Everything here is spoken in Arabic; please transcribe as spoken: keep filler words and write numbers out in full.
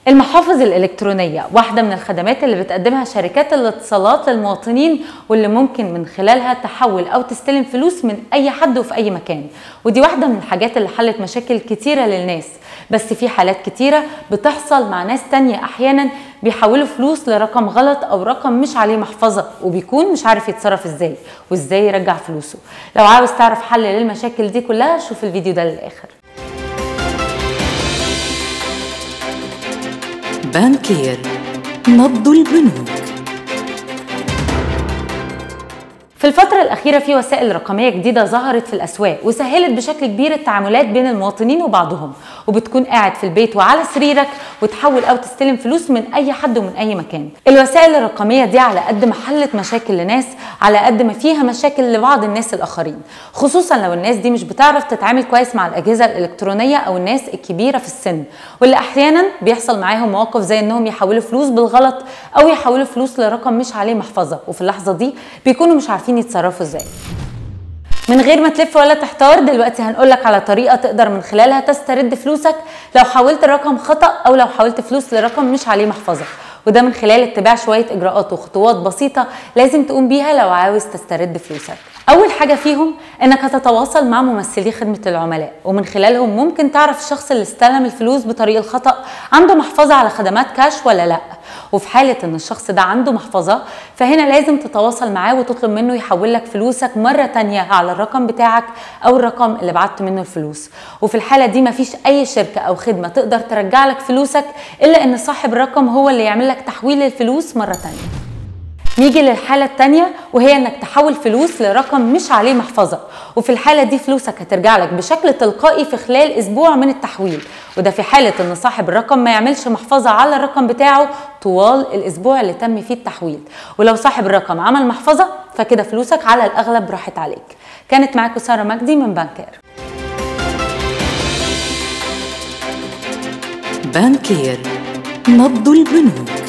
المحافظ الإلكترونية واحدة من الخدمات اللي بتقدمها شركات الاتصالات للمواطنين، واللي ممكن من خلالها تحول أو تستلم فلوس من أي حد وفي أي مكان. ودي واحدة من الحاجات اللي حلت مشاكل كتيرة للناس، بس في حالات كتيرة بتحصل مع ناس تانية أحيانا بيحولوا فلوس لرقم غلط أو رقم مش عليه محفظة، وبيكون مش عارف يتصرف ازاي وازاي يرجع فلوسه. لو عاوز تعرف حل للمشاكل دي كلها شوف الفيديو ده للآخر. بانكير، نبض البنوك. في الفترة الأخيرة في وسائل رقمية جديدة ظهرت في الأسواق وسهلت بشكل كبير التعاملات بين المواطنين وبعضهم، وبتكون قاعد في البيت وعلى سريرك وتحول أو تستلم فلوس من أي حد ومن أي مكان. الوسائل الرقمية دي على قد ما حلت مشاكل لناس، على قد ما فيها مشاكل لبعض الناس الآخرين، خصوصا لو الناس دي مش بتعرف تتعامل كويس مع الأجهزة الإلكترونية أو الناس الكبيرة في السن، واللي أحيانا بيحصل معاهم مواقف زي إنهم يحولوا فلوس بالغلط أو يحولوا فلوس لرقم مش عليه محفظة، وفي اللحظة دي بيكونوا مش عارفين يتصرفوا ازاي. من غير ما تلف ولا تحتار، دلوقتي هنقولك على طريقة تقدر من خلالها تسترد فلوسك لو حولت الرقم خطأ أو لو حولت فلوس لرقم مش عليه محفظة، وده من خلال اتباع شوية إجراءات وخطوات بسيطة لازم تقوم بيها لو عاوز تسترد فلوسك. أول حاجة فيهم إنك هتتواصل مع ممثلي خدمة العملاء، ومن خلالهم ممكن تعرف الشخص اللي استلم الفلوس بطريق الخطأ عنده محفظة على خدمات كاش ولا لأ. وفي حالة إن الشخص ده عنده محفظة فهنا لازم تتواصل معاه وتطلب منه يحول لك فلوسك مرة تانية على الرقم بتاعك أو الرقم اللي بعت منه الفلوس. وفي الحالة دي مفيش أي شركة أو خدمة تقدر ترجع لك فلوسك إلا إن صاحب الرقم هو اللي يعمل لك تحويل الفلوس مرة تانية. نيجي للحالة التانية، وهي انك تحول فلوس لرقم مش عليه محفظة، وفي الحالة دي فلوسك هترجع لك بشكل تلقائي في خلال اسبوع من التحويل، وده في حالة ان صاحب الرقم ما يعملش محفظة على الرقم بتاعه طوال الاسبوع اللي تم فيه التحويل. ولو صاحب الرقم عمل محفظة فكده فلوسك على الاغلب راحت عليك. كانت معاكم سارة مجدي من بانكير. بانكير، نبض البنوك.